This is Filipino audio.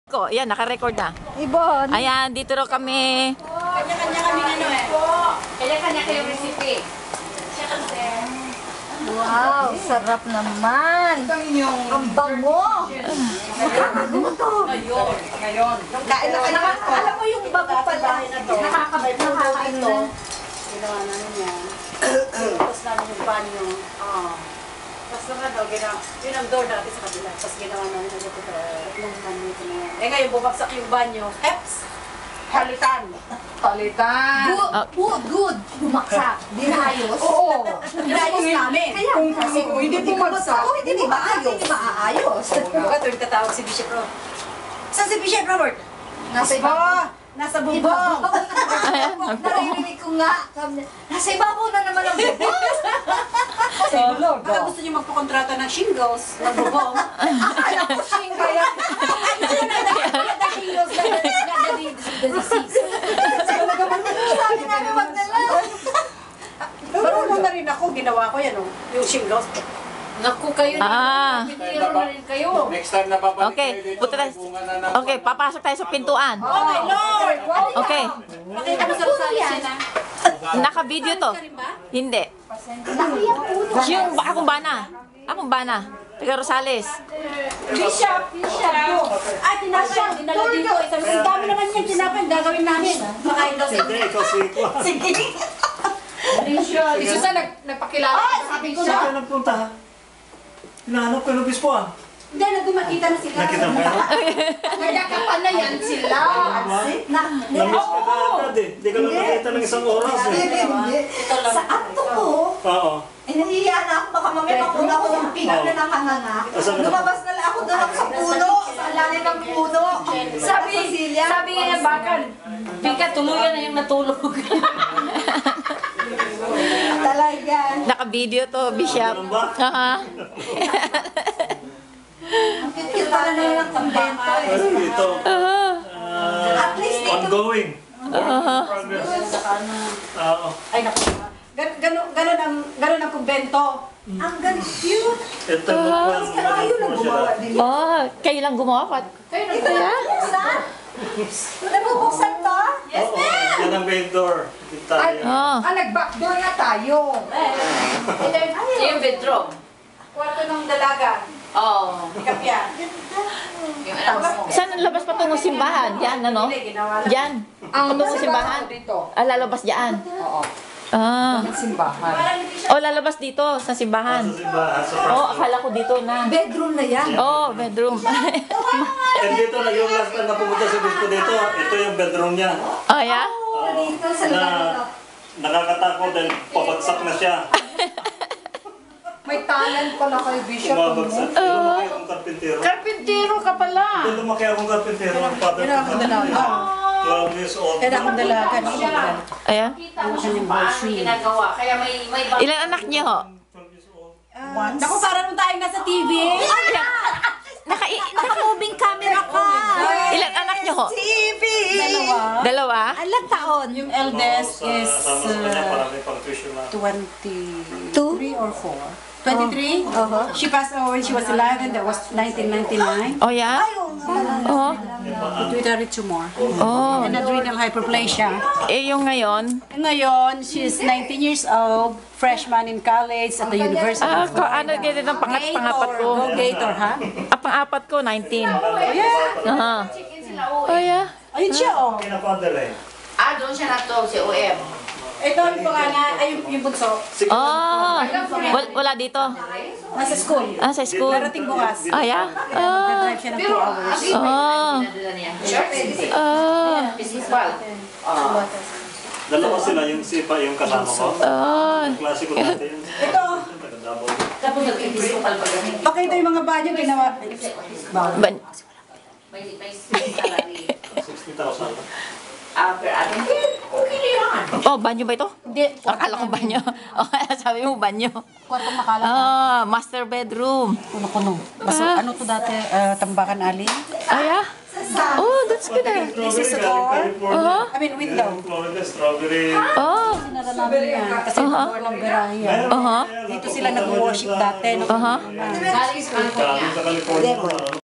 Ko, yan, naka-record na. Ibon. Ayan, dito raw kami. Kanya-kanya kami Kanya-kanya kayong recipe. Wow, sarap naman. Ang bango. Makakaguto. Ngayon. Kain na kayo. Alam mo yung bago pala. Nakakabit ito. Ginawa namin yan. Tapos namin yung banyo. Tapos naman daw, yun ang door dati sa kabila. Tapos ginawa namin ang ito. Yung banyo ito na yan. Ngayon, bumagsak yung banyo. Eps! Palitan. Good. Bumaksak. Dinayos. Oo. Inayos namin. Kung hindi bumagsak, hindi maaayos. Baka tuwing tatawag si Bishop Robert. Saan si Bishop Robert? Nasa ibabaw. Nasa bubong. Naririnig ko nga. Nasa ibabaw na naman ang bubong. Baka gusto niyo magpakontrata ng shingles, ng bubong. Akala ko shinga yan. Shingles na disease. Sabi namin magdala. Marunong na rin ako, ginawa ko yan, yung shingles. Naku, kayo na. Piniro na rin kayo. Next time na babalik Okay, kayo dito, punta tayo. may bunga na ng... Okay, papasok tayo sa pintuan. Oh my Lord! Okay, Pakita mo sa Rosales na. naka-video to. Hindi. Yung akong bana. Akong bana. Taga Rosales. Bishop! Ay, tinapay. Dinala dito. Ang dami naman yung tinapay. Gagawin namin. Makain daw Hindi, ikaw si Kwa. Sige. Si Susan nagpakilala. Sabi ko Saan na. ka nagpunta? Hinahanap ko ng bispo ah. Hindi, nagdumakita na sila. Nakita mo yan? Nagkakapan na yan sila. Namiss ka na agad eh. Hindi ka lang nakita ng isang oras eh. Sa ato ko, Oo. nahihiya na ako. Baka mamaya mapuna ko yung pinag na nakanganga. Lumabas na lang ako doon sa puno. Sa alalim ng puno. Sabi Sabi nga yung bakal. Pika, tuluyan na yung natulog. talaga. Naka-video to, Bishop. Ganun ba? Aha. Ang cute pala na yung kumbento eh. Pero dito, At least dito. ongoing. Progress. Oo. Ay, naku. Ganun ang kumbento. Ang ganda cute. Ito mo Pero ayaw lang gumawa din. Oh, kayo lang gumawa pa. Ito nabubuksan? Nabubuksan to? Yes, ma'am! Yan ang main door. Dito tayo. Oh. Nag-backdoor na tayo. Yung bedroom. Kwarto ng dalaga. Oo. Kapya. Yung anak mo. Saan ang labas patungo simbahan? Diyan, ano? Ginawa lang. Diyan. Patungo simbahan. dito. Ah, lalabas diyan. Oo. Ah. Simbahan. Oh, lalabas dito sa simbahan. Sa simbahan. Oh, akala ko dito na. Bedroom na yan. Oh, bedroom. And dito na yung last time na pumunta si bispo dito, ito yung bedroom niya. Oh, yeah? Dito sa lugar nito. Nakakatakot dahil pabagsak na siya. May talent pala kay Bishop. Bumabagsak. Lumaki akong karpintero. Karpintero ka pala. Hindi lumaki akong karpintero. Ang father ko na 12 years old. Kaya akong dalaga. Ayan. Kita mo siya kung paano ginagawa. Kaya may Ilan anak niyo ho? 12 years old. Naku, parang nung tayong nasa TV. Naka-moving camera ka. Ilan anak niyo ho? TV. Dalawa? Ilang taon? Yung eldest is Sama sa kanya parang may pang-tuition na. 23 or 4. 23? She passed away when she was 11. That was 1999. Oh, yeah? Oh. With a tumor. Oh. And adrenal hyperplasia. Eh, yung ngayon? Ngayon, she's 19 years old, freshman in college at the University Ah, of ano ganito ng pangapat ko? Go Gator, ha? Ah, pang-apat ko, 19. Yeah. Aha. Oh, yeah? Ayun siya, oh. Pinapadala eh. Doon siya natulog si OM. Ito yung pangalan, ay yung bunso. Oh, wala dito. Nasa school. Ah, sa school. Darating bukas. Ah, yeah? Ah. Drive siya ng 2 hours. Oh. Dinadala niya. Church. Oh. Principal. Dalawa sila, yung sipa, yung kasama ko. Oh. Yung klase ko dati yun. Ito. Taga-double. Tapos nag-principal pa kami. Pakita yung mga banyo ginawa. Ban- May salary. 60,000. Per annum. Okay na yan. Oh, banyo ba ito? Hindi. Akala ko banyo. Oh, sabi mo banyo. Kwartong makala. Ah, master bedroom. Kuno-kuno. Ano to dati? Tambakan ali? Ah, yeah? Oh, that's good. This is a door. Uh-huh. I mean, window. Florida, strawberry. Oh. Sinara namin yan. Kasi yung door ng birahe yan. Uh-huh. Dito sila nag-worship dati. Uh-huh. Galing school ko niya. Galing sa California.